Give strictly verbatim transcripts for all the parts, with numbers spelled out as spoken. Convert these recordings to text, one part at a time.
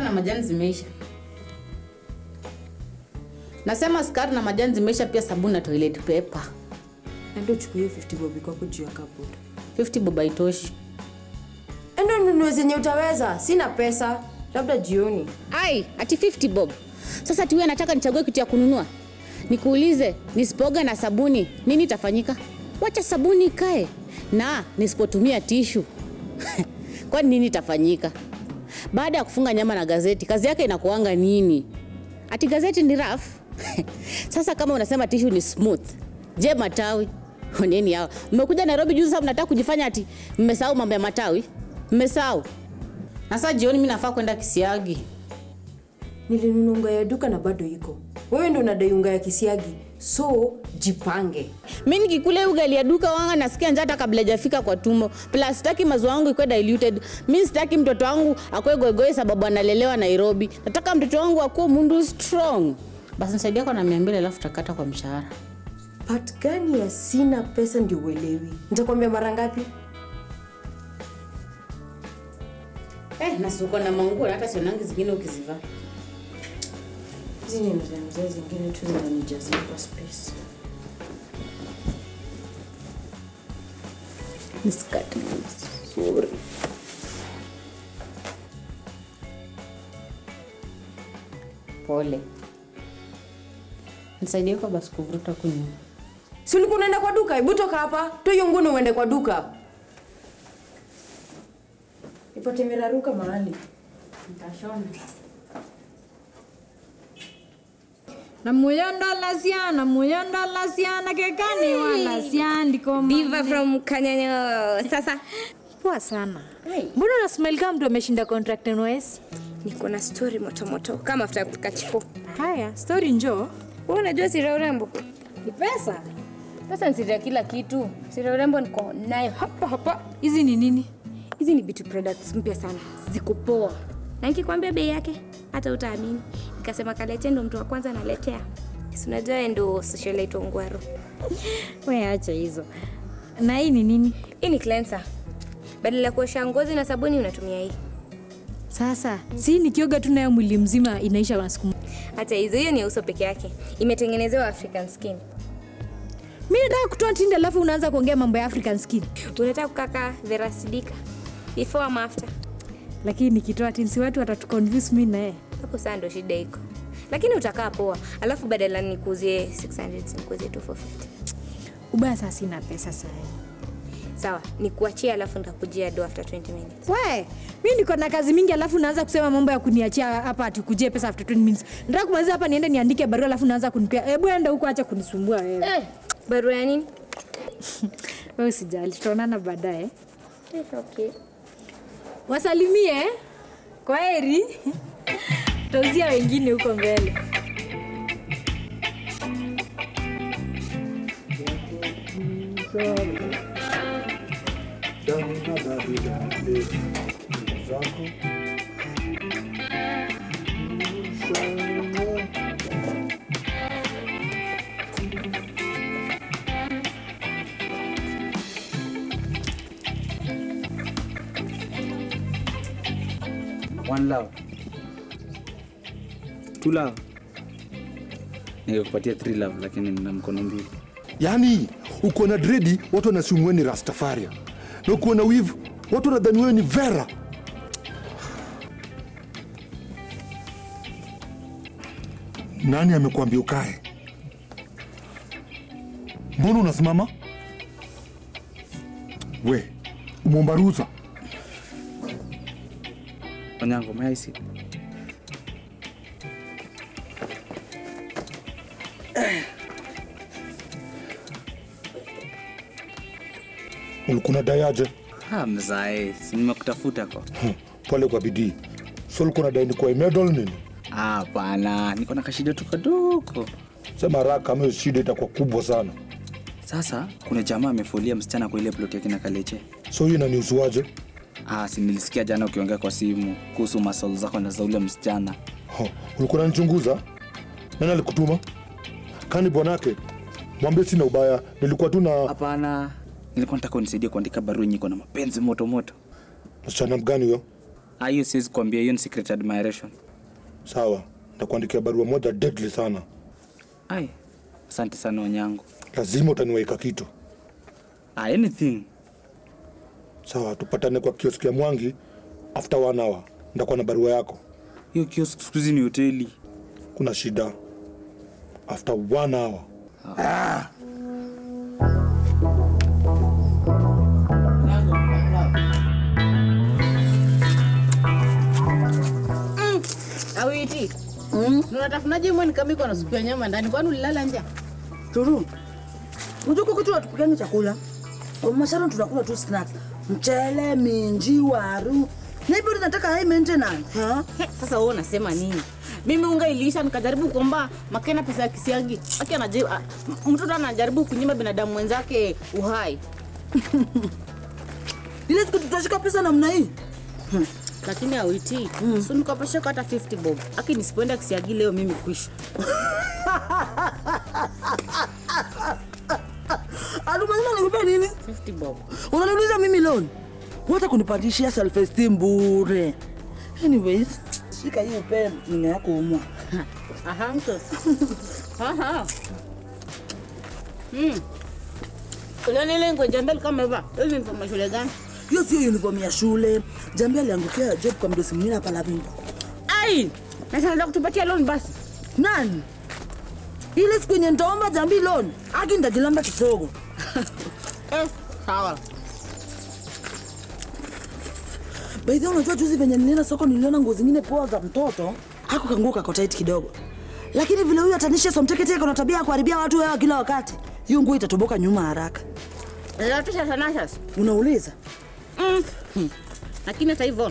na majani zimeisha. Nasema sukari na majani zimeisha, pia sabuni na toilet paper. Ndio chukue fifty bob kwa kujua cupboard. fifty bob haitoshi. Ndio nunue zenye utaweza. Sina pesa. Labda jioni. Ai, ati fifty bob. Sasa tiwe nataka nichague kitu ya kununua. Nikuulize, nisipoga na sabuni, nini itafanyika? Wacha sabuni kae. Na nisipotumia tishu. Kwa nini itafanyika? Baada ya kufunga nyama na gazeti, kazi yake inakuanga nini? Ati gazeti ni rough? Sasa kama unasema tishu ni smooth, je matawi? Oneni hao. Mmekuja Nairobi juzi sasa mnataka kujifanya ati mmesahau mambo ya matawi? Mmesahau. Na sasa jioni mimi nafaa kwenda Kisiagi. Nilinunua unga ya duka na bado iko. Wewe ndio unadai unga ya Kisiagi. So jipange. Mimi nikikula ugali ya duka wanga nasikia njaa hata kabla hajafika kwa tumbo. Plus sitaki maziwa yangu ikuwe diluted. Mimi sitaki mtoto wangu akwe goigoi sababu analelewa Nairobi. Nataka mtoto wangu akuwe mundu strong. Basi nisaidia kwa na mia mbili alafu tutakata kwa mshahara. Part gani ya sina pesa ndio uelewi? Nitakwambia mara ngapi? Eh, nasuko na manguo hata sionangi zingine ukizivaa. Hizi ni mzee zingine tu zinanijazia kwa space. Niskati. Sorry. Pole. Nisaidie kwa basi kuvuruta kunywa. Si ulikuwa unaenda kwa duka? Hebu toka hapa. Toa hiyo nguo uende kwa duka. Ipate miraruka mahali. Nitashona. Na muyonda lasiana, muyonda lasiana kekani wala siandi koma. Diva from Kanyanyo. Sasa poa sana. Mbona una smell kama mtu ameshinda contract N S? Niko na story moto moto kama after kutoka chipo. Haya, story njoo. Wewe unajua siri ya urembo? Ni pesa. Pesa ni siri ya kila kitu. Siri ya urembo niko nayo hapa hapa. Hizi ni nini? Hizi ni beauty products mpya sana. Ziko poa. Na nikikwambia bei yake hata utaamini. Nikasema Kalekye ndo mtu wa kwanza analetea. Si unajua ndo socialite ongwaro. Wewe acha hizo. Na hii ni nini? Hii ni cleanser. Badala ya kuosha ngozi na sabuni unatumia hii. Sasa, si nikioga tu nayo mwili mzima inaisha kwa siku. Hata hizo, hiyo ni uso peke yake. Imetengenezewa African skin. Mimi nataka kutoa tinde alafu unaanza kuongea mambo ya African skin. Unataka kukaka Vera Sidika before ama after? Lakini nikitoa tinsi watu watatuconvince mimi na yeye. Hapo sasa ndo shida iko. Lakini utakaa poa. Alafu badala nikuzie six hundred nikuzie two fifty. Ubaya sasa sina pesa sasa. Sawa, nikuachia alafu nitakujia do after twenty minutes. We, mimi niko na kazi mingi alafu naanza kusema mambo ya kuniachia hapa atukujie pesa after twenty minutes. Nataka kumaliza hapa niende niandike barua alafu naanza kunipea. Hebu enda huko acha kunisumbua wewe. Eh, barua ya nini? Wewe usijali, tutaonana baadaye. Eh, okay. Wasalimie. Kwaheri. Tuzia wengine huko mbele. One love. Two love. Ningekupatia three love lakini nina mkono mbili. Yaani uko na dreadi watu wanasema wewe ni Rastafaria. Na uko na weave watu wanadhani wewe ni Vera. Nani amekuambia ukae? Mbona unasimama? We, umeomba ruhusa? Onyango, may I sit? Ulikuwa dayaje? Ah, mzae, si nimekutafuta kwa. Hmm, pole kwa bidii. So ulikuwa unadai ni kwa medal nini? Ah, hapana, niko na kashida tu kadogo. Sema haraka kama shida itakuwa kubwa sana. Sasa kuna jamaa amefulia msichana kwa ile plot yake na Kalekye. So hiyo inanihusuaje? Ah, si nilisikia jana ukiongea kwa simu kuhusu maswali zako na za ule msichana. Oh, ulikuwa unanichunguza? Nani alikutuma? Kani bwanake? Mwambie sina ubaya, nilikuwa tu na Hapana. Nilikuwa nataka unisaidie kuandika barua nyiko na mapenzi moto moto. Msichana mgani huyo? Ah, hiyo siwezi kuambia, hiyo ni secret admiration. Sawa, nitakuandikia barua moja deadly sana. Ai, asante sana Onyango. Lazima utaniweka kitu. Ah, anything. Sawa, tupatane kwa kioski ya Mwangi after one hour. Nitakuwa na barua yako. Hiyo kiosk siku hizi ni hoteli. Kuna shida. After one hour. Ah. Mm. Awiti. Mm. Unatafunaje mwe nikamiko na supu ya nyama ndani? Kwani ulilala njaa? Turu. Unajua kitu watupikani chakula. Kwa masharon tunakula tu snacks. Mchele, minji, waru. Na hivyo tunataka high maintenance, ha? He, sasa wewe unasema nini? Mimi unga ilisha nikajaribu kuomba Makena pesa ya kisiagi. Aki anajaribu mtu anajaribu kunyima binadamu wenzake uhai. Ile siku tutashika pesa namna hii. Hmm. Lakini Awiti, mm. so nikapasha hata fifty bob. Aki nisipoenda kisiagi leo mimi kwisha. Alumazima nikupe nini? fifty bob. Unaniuliza mimi loan? Wata kunipandishia self esteem bure. Anyways, shika hii upe nina yako umwa. Aha, mto. Aha. Hmm. Ule nile ngo Njambi kama hivi. Hizi information gani? Hiyo sio uniform ya shule. Njambi aliangukia job kwa mdosi mwingine hapa Lavingo. Ai! Nasema nataka kutupatia loan basi. Nani? Ile siku yenye nitaomba Njambi loan, aki nitajilamba kidogo. Eh, sawa. By the way, unajua juzi venye nilienda soko niliona nguo zingine poa za mtoto, hako kanguo kako tight kidogo. Lakini vile huyu atanisha somteketeke kuna tabia ya kuharibia watu wewe kila wakati. Hiyo nguo itatoboka nyuma haraka. Ndio tusha sana sasa. Unauliza? Mm. Hmm. Lakini hata hivyo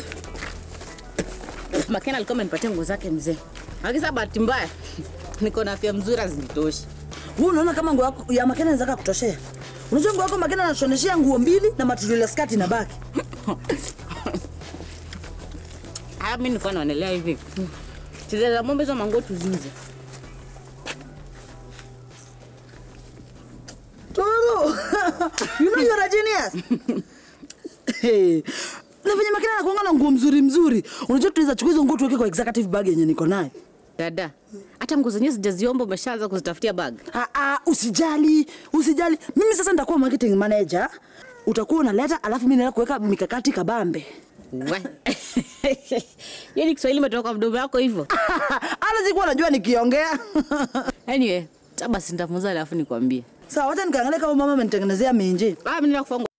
Makena alikuwa amenipatia nguo zake mzee. Akisa bahati mbaya niko na afya mzuri azinitoshi. Wewe unaona kama nguo yako ya Makena inaweza kutoshea? Unajua nguo yako Makena anashoneshia nguo mbili na material ya skati na baki. Haya mimi niko naonelea hivi. Cheza mombe za mango tuzinze. Turu. You know you're a genius. Hey. Na venye Makena anakuanga na nguo mzuri mzuri. Unajua tunaweza chukua hizo nguo tuweke kwa executive bag yenye niko nayo. Dada, hata nguo zenyewe sijaziomba umeshaanza kuzitafutia bag. Ah ah, usijali, usijali. Mimi sasa nitakuwa marketing manager. Utakuwa unaleta alafu mimi naenda kuweka mikakati kabambe. We. Yeye Kiswahili umetoka mdomo wako hivyo. Ana sikuwa najua nikiongea. Anyway, tabasi nitafunza alafu nikwambie. Sawa, wacha nikaangalia kama mama amenitengenezea minji. Ah, mimi ninakufunga